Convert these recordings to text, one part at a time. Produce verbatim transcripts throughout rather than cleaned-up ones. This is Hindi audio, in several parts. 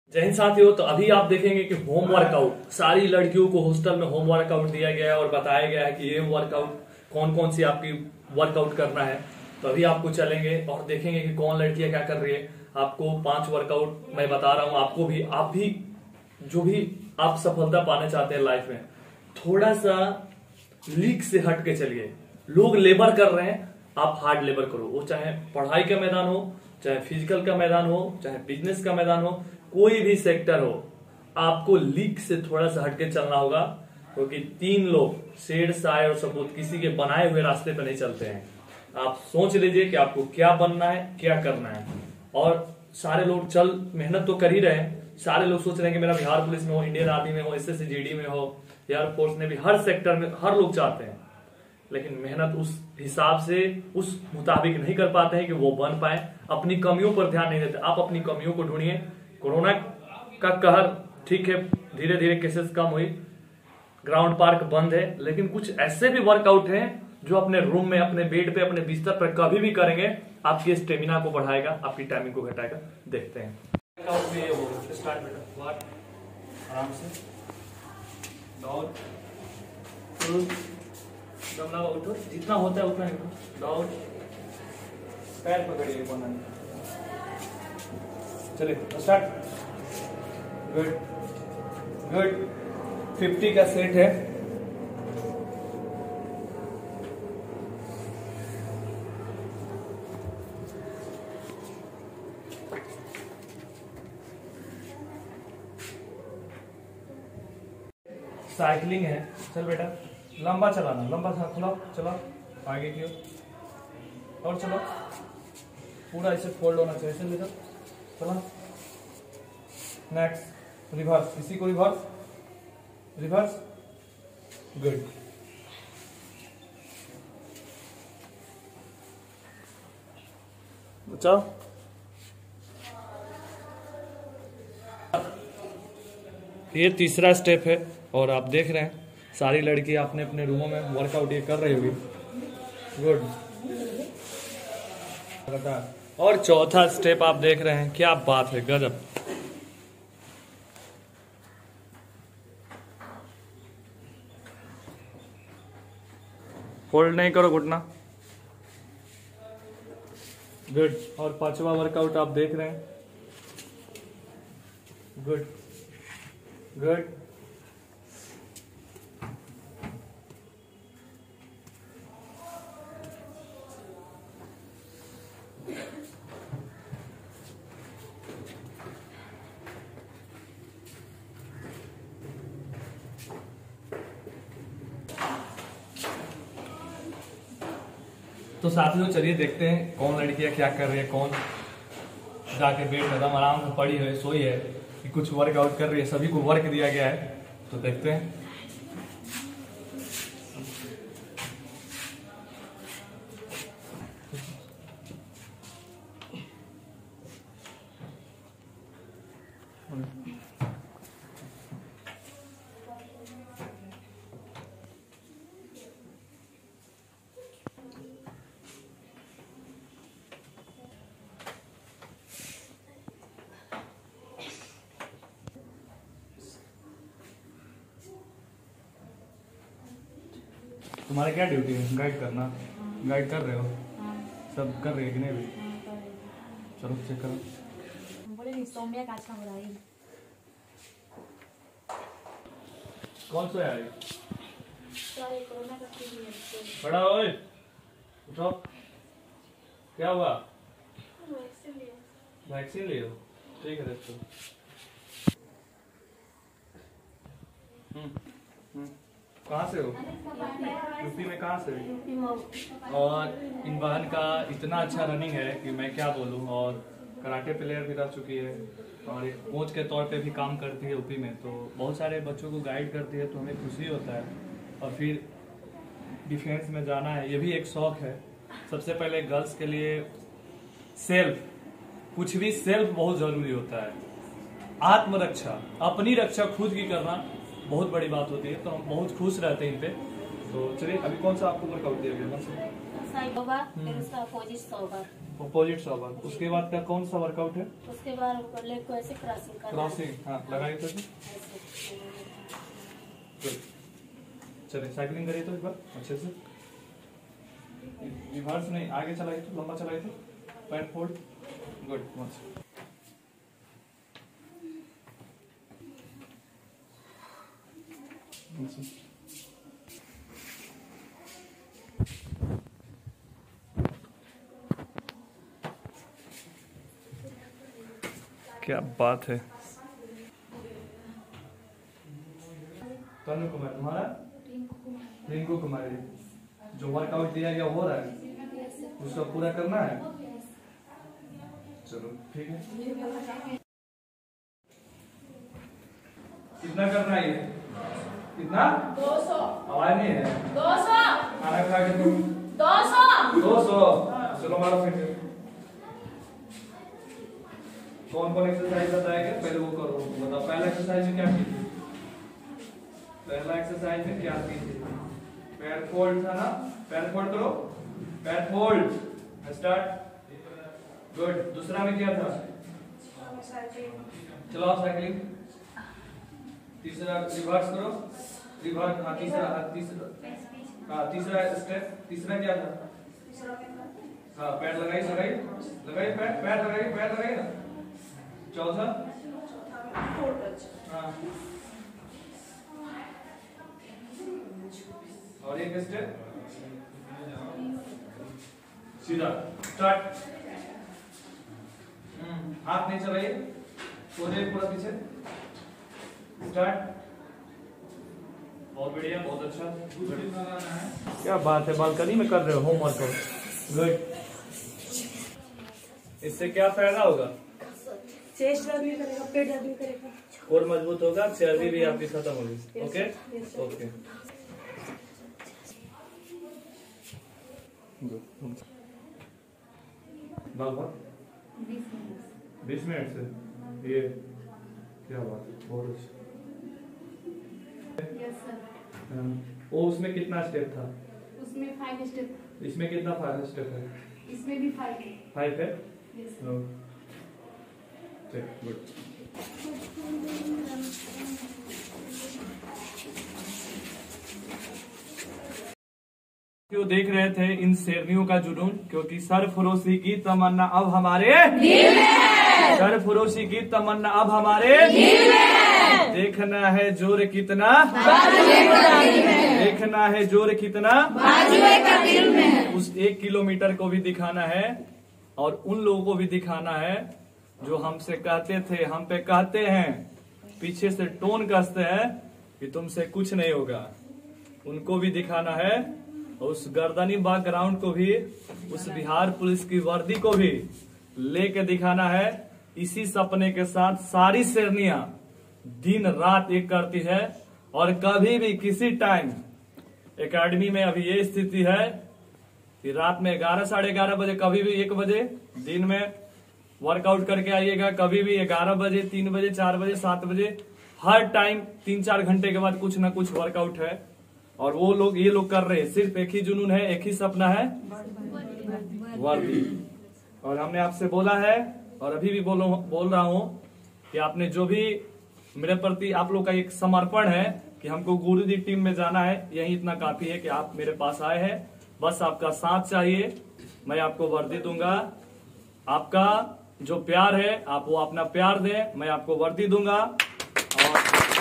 जय हिंद साथियों। तो अभी आप देखेंगे कि होम वर्कआउट सारी लड़कियों को हॉस्टल में होम वर्कआउट दिया गया है और बताया गया है कि ये वर्कआउट कौन कौन सी आपकी वर्कआउट करना है। तो अभी आपको चलेंगे और देखेंगे कि कौन लड़कियां क्या कर रही है। आपको पांच वर्कआउट मैं बता रहा हूं, आपको भी आप भी जो भी आप सफलता पाना चाहते हैं लाइफ में, थोड़ा सा लीक से हट के चलिए। लोग लेबर कर रहे हैं, आप हार्ड लेबर करो। वो चाहे पढ़ाई का मैदान हो, चाहे फिजिकल का मैदान हो, चाहे बिजनेस का मैदान हो, कोई भी सेक्टर हो, आपको लीक से थोड़ा सा हटके चलना होगा। क्योंकि तो तीन लोग शेर शायर और सपूत किसी के बनाए हुए रास्ते पर नहीं चलते हैं। आप सोच लीजिए कि आपको क्या बनना है, क्या करना है। और सारे लोग चल मेहनत तो कर ही रहे हैं। सारे लोग सोच रहे हैं कि मेरा बिहार पुलिस में हो, इंडियन आर्मी में हो, S S C G D में हो, एयरफोर्स में भी, हर सेक्टर में हर लोग चाहते हैं। लेकिन मेहनत उस हिसाब से उस मुताबिक नहीं कर पाते हैं कि वो बन पाए। अपनी कमियों पर ध्यान नहीं देते। आप अपनी कमियों को ढूंढिए। कोरोना का कहर ठीक है, धीरे धीरे केसेस कम हुई, ग्राउंड पार्क बंद है, लेकिन कुछ ऐसे भी वर्कआउट हैं जो अपने रूम में, अपने बेड पे, अपने बिस्तर पर कभी भी करेंगे, आपकी स्टेमिना को बढ़ाएगा, आपकी टाइमिंग को घटाएगा। देखते हैं वर्कआउट में ये होगा। स्टार्ट बेटा, वन, आराम से डाउन, टू, दम लगा, उठो, जितना होता है उतना ही उठो, डाउन, पैर पकड़िए कोना, चलिए स्टार्ट। Good good. फिफ्टी का सेट है। साइकिलिंग है। चल बेटा, लंबा चलाना, लंबा खुला चला, आगे की ओर और चलो, पूरा इसे फोल्ड होना चाहिए। चल बेटा, चला, नेक्स्ट रिवर्स, इसी को रिवर्स, रिवर्स, गुड। बचाओ। ये तीसरा स्टेप है और आप देख रहे हैं सारी लड़की अपने अपने रूमों में वर्कआउट ये कर रही होगी। गुड। और चौथा स्टेप आप देख रहे हैं, क्या बात है, गजब। होल्ड नहीं करो घुटना। गुड। और पांचवा वर्कआउट आप देख रहे हैं। Good good. तो साथियों चलिए देखते हैं कौन लड़कियां क्या कर रही है, कौन जाके बेड में एकदम आराम से पड़ी है, सोई है, कि कुछ वर्कआउट कर रही है। सभी को वर्क दिया गया है, तो देखते हैं। तुम्हारी क्या ड्यूटी है? गाइड करना। गाइड कर रहे हो? सब कर रहे हैं कि नहीं भी? चलो चेक करो। बोले नहीं, सौम्या का अच्छा हो रहा है। कौन सा है? सारे कोरोना का है। बड़ा ओए, उठो। क्या हुआ? वैक्सीन लिया। वैक्सीन लियो? ठीक है देखो। हम्म हम्म कहाँ से हो? यूपी में। कहाँ से? यूपी में। और इन बहन का इतना अच्छा रनिंग है कि मैं क्या बोलूँ। और कराटे प्लेयर भी रह चुकी है और एक कोच के तौर पे भी काम करती है यूपी में। तो बहुत सारे बच्चों को गाइड करती है, तो हमें खुशी होता है। और फिर डिफेंस में जाना है, ये भी एक शौक है। सबसे पहले गर्ल्स के लिए सेल्फ, कुछ भी सेल्फ बहुत ज़रूरी होता है। आत्मरक्षा, अपनी रक्षा खुद की करना बहुत बड़ी बात होती है। तो हम बहुत खुश रहते हैं इन पे। तो चलिए अभी कौन सा आपको वर्कआउट दिया गया? कौन सा? सौ बार, फिर उसका अपोजिट सौ बार। अपोजिट सौ बार। उसके बाद का कौन सा वर्कआउट है? उसके बाद ऊपर लेग को ऐसे क्रॉसिंग करना है। क्रॉसिंग, हाँ लगाइए तो। ऐसे। गुड। चलिए साइकिलिंग करिए तो एक बार अच्छे से। रिवर्स नहीं, आगे चलाइए तो, लंबा चलाइए तो, पैर फोल्ड। Good, much. क्या बात है। तनु कुमार तुम्हारा? रिंकू कुमारी। जो वर्कआउट दिया गया हो रहा है उसका पूरा करना है। चलो ठीक है। कितना करना है ये? कितना? दो सौ। आवाज नहीं है। दो सौ। खाना खा के तुम? दो सौ। दो सौ। चलो मारो फिर। कौन कौन एक्सरसाइज बताएगा? पहले वो करो, बताओ। पहला एक्सरसाइज में क्या की थी? पहला एक्सरसाइज में क्या की थी? पैर फोल्ड था ना? पैर फोल्ड करो, पैर फोल्ड। स्टार्ट। गुड। दूसरा में क्या था? चलो आप साइकिलिंग। तीसरा रिवर्स करो, रिवर्स। हाँ तीसरा, हाँ तीसरा, हाँ तीसरा स्टेप। तीसरा क्या था? हाँ पैर लगाई, लगाई लगाई, पैर पैर लगाई, पैर लगाई ना। चौथा, हाँ और एक स्टेप सीधा। स्टार्ट। हाथ नहीं चलाइए, सोने पूरा पीछे। स्टार्ट। बहुत बढ़िया, बहुत अच्छा। क्या बात है, बालकनी में कर रहे हो होमवर्क? गुड। इससे क्या फायदा होगा? चेस्ट दर्द भी करेगा, पेट दर्द भी करेगा, और मजबूत होगा, चर्बी भी आपकी खत्म होगी। Okay okay. बीस मिनट से ये क्या बात है, बहुत अच्छा। Yes sir. वो उसमें कितना स्टेप था? उसमें फाइव स्टेप। इसमें कितना फाइव स्टेप है? इसमें भी फाइव है। फाइव है। Yes no good. क्यों देख रहे थे इन शेरनियों का जुनून? क्योंकि सरफरोशी की तमन्ना अब हमारे दिल में। सरफरोशी की तमन्ना अब हमारे दिल में। देखना है जोर कितना देखना है जोर कितना का दिल में। उस एक किलोमीटर को भी दिखाना है और उन लोगों को भी दिखाना है जो हमसे कहते थे, हम पे कहते हैं, पीछे से टोन कसते हैं कि तुमसे कुछ नहीं होगा। उनको भी दिखाना है और उस गर्दनी बाग ग्राउंड को भी, उस बिहार पुलिस की वर्दी को भी लेके दिखाना है। इसी सपने के साथ सारी शेरनियां दिन रात एक करती है और कभी भी किसी टाइम एकेडमी में अभी ये स्थिति है कि रात में ग्यारह साढ़े ग्यारह बजे, कभी भी एक बजे दिन में वर्कआउट करके आइएगा। कभी भी ग्यारह बजे, तीन बजे, चार बजे, सात बजे, हर टाइम तीन चार घंटे के बाद कुछ ना कुछ वर्कआउट है। और वो लोग ये लोग कर रहे हैं, सिर्फ एक ही जुनून है, एक ही सपना है, वर्दी। और हमने आपसे बोला है और अभी भी बोलो बोल रहा हूँ कि आपने जो भी मेरे प्रति आप लोग का एक समर्पण है कि हमको गुरुजी टीम में जाना है, यही इतना काफी है कि आप मेरे पास आए हैं। बस आपका साथ चाहिए, मैं आपको वर्दी दूंगा। आपका जो प्यार है आप वो अपना प्यार दें, मैं आपको वर्दी दूंगा। और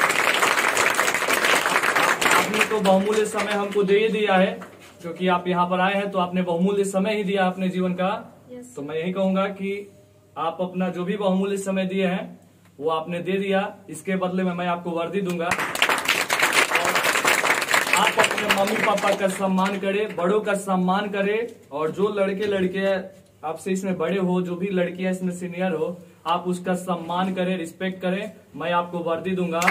आपने तो बहुमूल्य समय हमको दे ही दिया है, क्योंकि आप यहाँ पर आए हैं तो आपने बहुमूल्य समय ही दिया अपने जीवन का। yes. तो मैं यही कहूंगा कि आप अपना जो भी बहुमूल्य समय दिए हैं वो आपने दे दिया, इसके बदले में मैं आपको वर्दी दूंगा। और आप अपने मम्मी पापा का सम्मान करें, बड़ों का सम्मान करें। और जो लड़के लड़के आपसे इसमें बड़े हो, जो भी लड़कियां इसमें सीनियर हो, आप उसका सम्मान करें, रिस्पेक्ट करें। मैं आपको वर्दी दूंगा।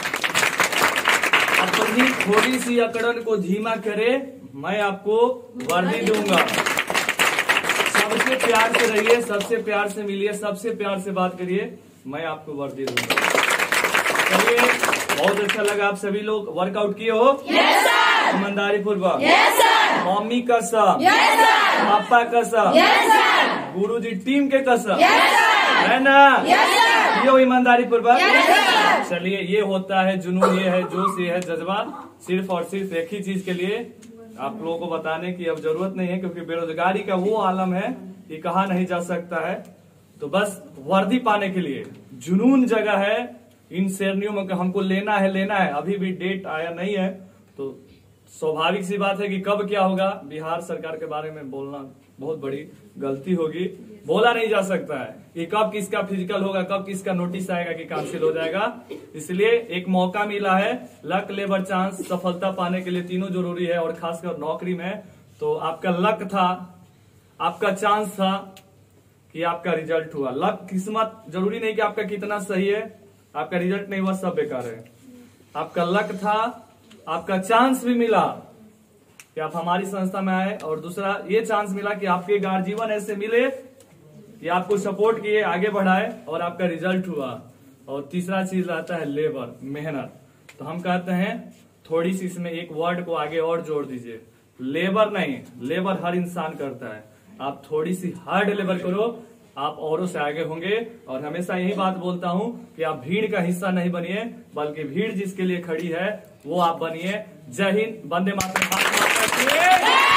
अपनी थोड़ी सी अकड़न को धीमा करे, मैं आपको वर्दी दूंगा। सबसे प्यार से रहिए, सबसे प्यार से मिलिए, सबसे प्यार से बात करिए, मैं आपको वर्दी दूंगा। चलिए, बहुत अच्छा लगा। आप सभी लोग वर्कआउट किए हो? Yes sir. ईमानदारी पूर्वक। Yes sir. मम्मी कसम। Yes sir. पापा कसम। Yes sir. गुरुजी टीम के कसम। Yes sir. है ना? Yes sir. ये ईमानदारी पूर्वक। Yes sir. चलिए, ये होता है जुनून, ये है जोश, ये है जज्बा। सिर्फ और सिर्फ एक ही चीज के लिए आप लोगों को बताने की अब जरूरत नहीं है, क्योंकि बेरोजगारी का वो आलम है कि कहा नहीं जा सकता है। तो बस वर्दी पाने के लिए जुनून जगह है इन शेरनियों में, हमको लेना है लेना है। अभी भी डेट आया नहीं है, तो स्वाभाविक सी बात है कि कब क्या होगा। बिहार सरकार के बारे में बोलना बहुत बड़ी गलती होगी, बोला नहीं जा सकता है कि कब किसका फिजिकल होगा, कब किसका नोटिस आएगा कि कैंसिल हो जाएगा। इसलिए एक मौका मिला है, लक, लेबर, चांस, सफलता पाने के लिए तीनों जरूरी है, और खासकर नौकरी में। तो आपका लक था, आपका चांस था कि आपका रिजल्ट हुआ। लक, किस्मत जरूरी नहीं कि आपका कितना सही है, आपका रिजल्ट नहीं हुआ सब बेकार है। आपका लक था, आपका चांस भी मिला कि आप हमारी संस्था में आए, और दूसरा ये चांस मिला कि आपके गार्जियन ऐसे मिले कि आपको सपोर्ट किए, आगे बढ़ाए, और आपका रिजल्ट हुआ। और तीसरा चीज रहता है लेबर, मेहनत। तो हम कहते हैं थोड़ी सी इसमें एक वर्ड को आगे और जोड़ दीजिए, लेबर नहीं, लेबर हर इंसान करता है। आप थोड़ी सी हार्ड लेबर करो, आप औरों से आगे होंगे। और हमेशा यही बात बोलता हूं कि आप भीड़ का हिस्सा नहीं बनिए, बल्कि भीड़ जिसके लिए खड़ी है वो आप बनिए। जय हिंद, वंदे मातरम।